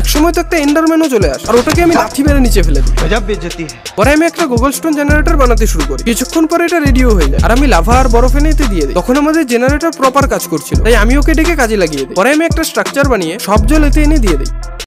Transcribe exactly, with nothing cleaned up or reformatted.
একসময় তো একটা এন্ডারম্যানও চলে আসে আর ওটাকে আমি লাথি মেরে নিচে ফেলে দিই। গজব বেইজ্জতি। পরে আমি একটা গুগল স্টোন জেনারেটর বানাতে শুরু করি। কিছুক্ষণ পরে এটা রেডিও হয়ে যায় আর আমি লাভা আর বরফ এনে এতে দিয়ে দিই। তখন আমাদের জেনারেটর প্রপার কাজ করছিল, তাই আমি ওকে ডেকে কাজে লাগিয়ে দিই। পরে আমি একটা স্ট্রাকচার বানিয়ে সব জল এতে এনে দিয়ে দিই।